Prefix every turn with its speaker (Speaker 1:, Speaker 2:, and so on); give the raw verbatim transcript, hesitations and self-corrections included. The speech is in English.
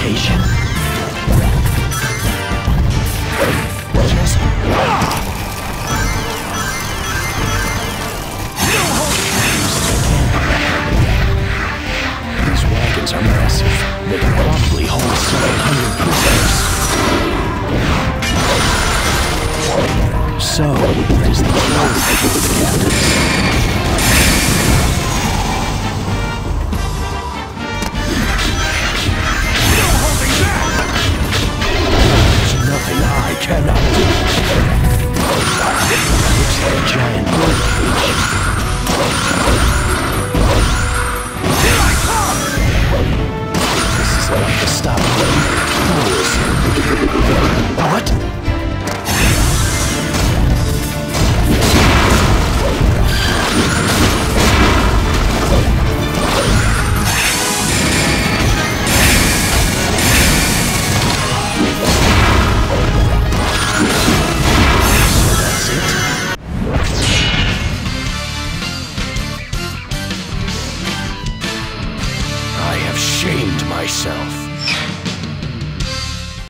Speaker 1: patient. These wagons are massive. They can probably hold several hundred prisoners. So, what is the cloud with the captains? Nothing I cannot do. Looks like a giant birdcage. Here I come! This is enough to stop them. What? Shamed myself.